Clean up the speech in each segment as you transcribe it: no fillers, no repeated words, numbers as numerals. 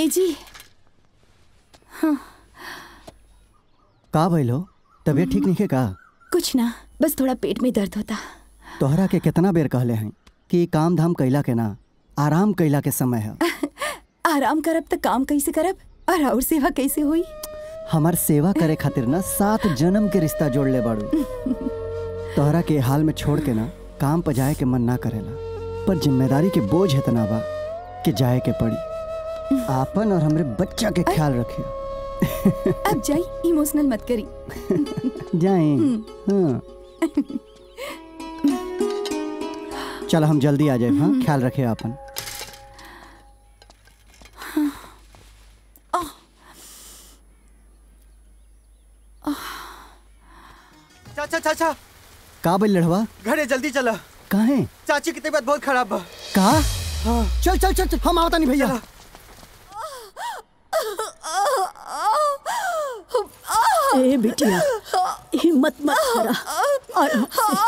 ए जी। हाँ। का भइलो? तबीयत ठीक नहीं है का? कुछ ना, बस थोड़ा पेट में दर्द होता। तोहरा के कितना बेर कहले हैं कि काम धाम कैला के ना आराम कैला के समय है। आराम करब तो काम कैसे करब और सेवा कैसे हुई? हमार सेवा करे खातिर ना 7 जन्म के रिश्ता जोड़ ले बाड़ू। तोहरा के हाल में छोड़ के ना काम पर जाए के मन ना करेला, पर जिम्मेदारी के बोझ इतना बा कि जाए के पड़ी। आपन और हमरे बच्चा के ख्याल रखिए। अब जाई, इमोशनल मत करी। जाए। हाँ। चल हम जल्दी आ जाए। हाँ, ख्याल रखे आपन। चाचा चाचा का बोल लड़वा? घरे जल्दी चला। काहे? चाची की तबीयत बहुत खराब बा। का? हाँ। चल चल चल, चल। हम आवता नहीं भैया। ए बिटिया, हिम्मत मत हारा। आराम से।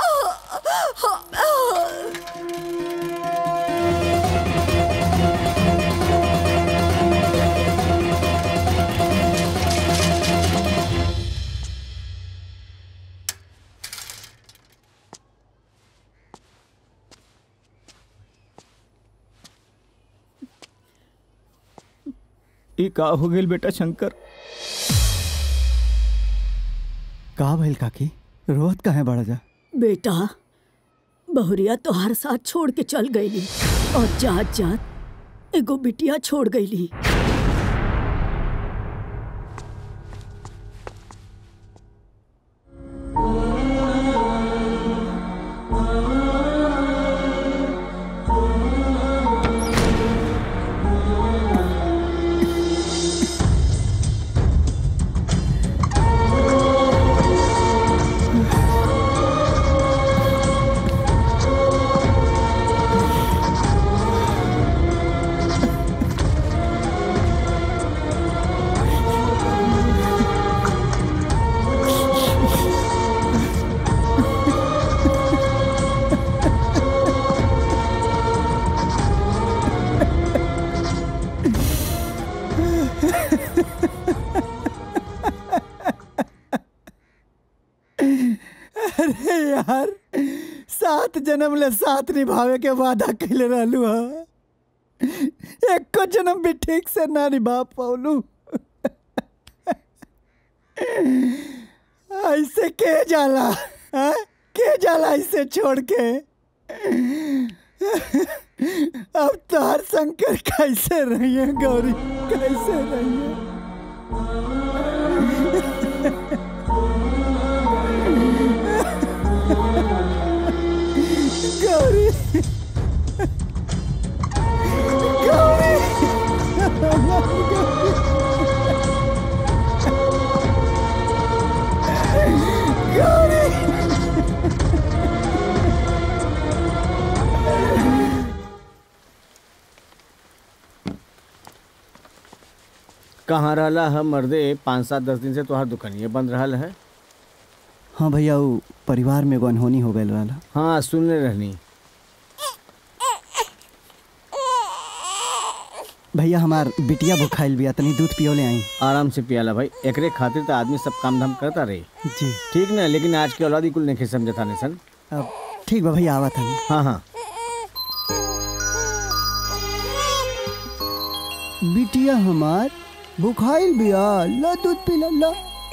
ई का हो गेल बेटा शंकर? का भइल काकी? रोत काहे बड़ा जा? बेटा, बहुरिया तोहार साथ छोड़ के चल गईली और जात जात एगो बिटिया छोड़ गईली। अरे यार, 7 जन्म ले साथ निभावे के वादा कैले रहलू हा। एको जन्म भी ठीक से ना निभा पाउलू। ऐसे के जाला? हाँ? के जाला ऐसे छोड़ के? अब तो हर शंकर कैसे रहिए गौरी, कैसे रहिए? गौरी, गौरी, गौरी। कहाँ रहला है मर्दे? 5-7-10 दिन से तोहार दुकानिया बंद रहल है। हाँ भैया, वो परिवार में एगो अनहोनी हो गई रहला। हाँ, सुनने रहनी। भैया, हमार बिटिया भुखाइल बिया, तनी दूध पियो ले आई। आराम से पियाला भाई, एकरे खातिर तो आदमी सब काम धाम करता रही। जी ठीक ना, लेकिन आज के औलादी कुल नहीं समझता नहीं सन। अब ठीक बा भैया, आवा था। हाँ हाँ। बिटिया हमार भुखाइल बिया, ला दूध पिला ला।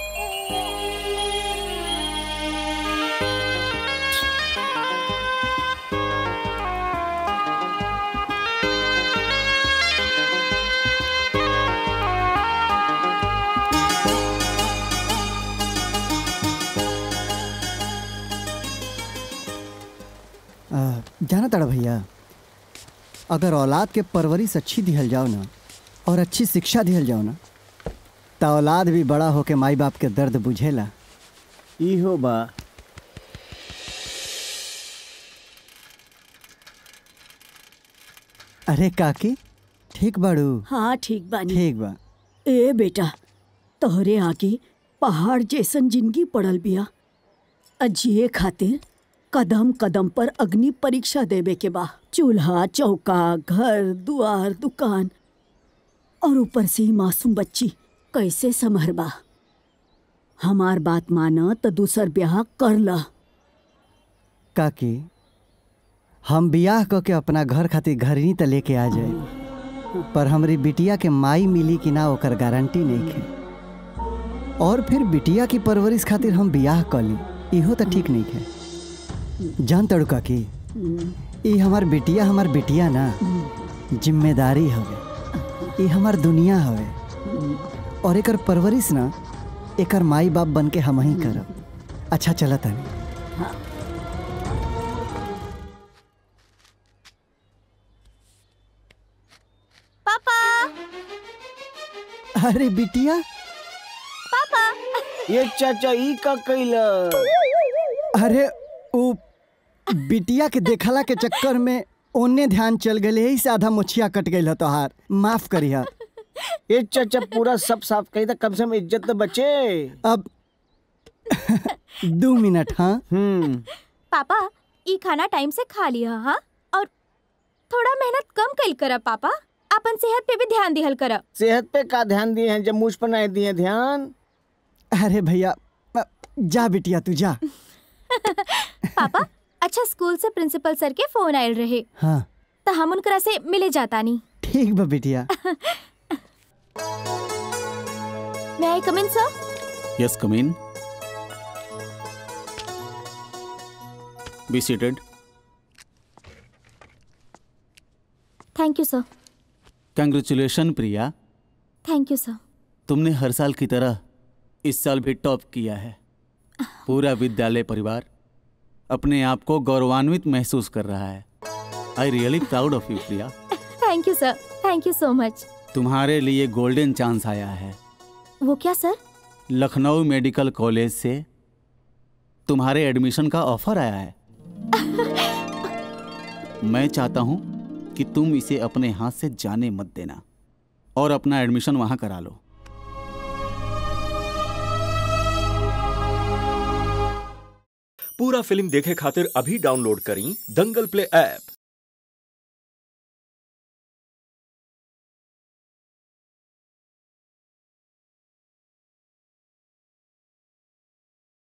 जाना तड़ा भैया, अगर औलाद के परवरिश अच्छी दिहल जाओ ना और अच्छी शिक्षा दिहल जाओ ना, तो औलाद भी बड़ा होके माई बाप के दर्द बुझेला। इहो बा। अरे काकी, ठीक बाड़ू? हाँ ठीक बानी। ठीक बा। ए बेटा, तोहरे आगे पहाड़ जैसन जिंदगी पड़ल बिया। जिए खातिर कदम कदम पर अग्नि परीक्षा देवे के बा। चूल्हा चौका, घर दुआर दुकान और ऊपर से ही मासूम बच्ची कैसे संभरबा। हमार बात माना तो दूसर ब्याह कर ला। काकी हम बियाह क के अपना घर खातिर घरनी त लेके आ जाए, पर हमरी बिटिया के माई मिली कि ना ओकर गारंटी नहीं है। और फिर बिटिया की परवरिश खातिर हम बियाह क ली, इहो तो ठीक नहीं है। जान तड़ू काकी, ई हमार बिटिया ना जिम्मेदारी हवे, ई हमार दुनिया हवे और एकर परवरिश ना एकर माई बाप बन के हम ही करब। अच्छा चला तानी। अरे बिटिया, पापा ये चाचा ई का कैला? अरे वो बिटिया के देखला के चक्कर में ओने ध्यान चल गए, यही से आधा मुछिया कट गई तोहार, माफ करिया। ये चाचा पूरा सब साफ कही था, कम से कम इज्जत तो बचे। अब 2 मिनट। हाँ पापा ई खाना टाइम से खा लिया। हाँ, और थोड़ा मेहनत कम कल करा पापा, अपन सेहत पे भी ध्यान दिहल करा। सेहत पे का ध्यान दिए हैं जब मुझ पर नहीं दिए ध्यान? अरे भैया जा बिटिया तू जा। पापा अच्छा, स्कूल से प्रिंसिपल सर के फोन आयल रहे। हाँ तो हम उनकरा से मिले जाता नहीं। ठीक बा बिटिया। May I come in, sir? Yes, come in. Be seated. Thank you, sir. Congratulations, Priya. Thank you, sir. तुमने हर साल की तरह इस साल भी टॉप किया है। पूरा विद्यालय परिवार अपने आप को गौरवान्वित महसूस कर रहा है। I really proud of you, Priya. Thank you, sir. Thank you so much. तुम्हारे लिए गोल्डन चांस आया है। वो क्या सर? लखनऊ मेडिकल कॉलेज से तुम्हारे एडमिशन का ऑफर आया है। मैं चाहता हूं कि तुम इसे अपने हाथ से जाने मत देना और अपना एडमिशन वहां करा लो। पूरा फिल्म देखे खातिर अभी डाउनलोड करी दंगल प्ले ऐप।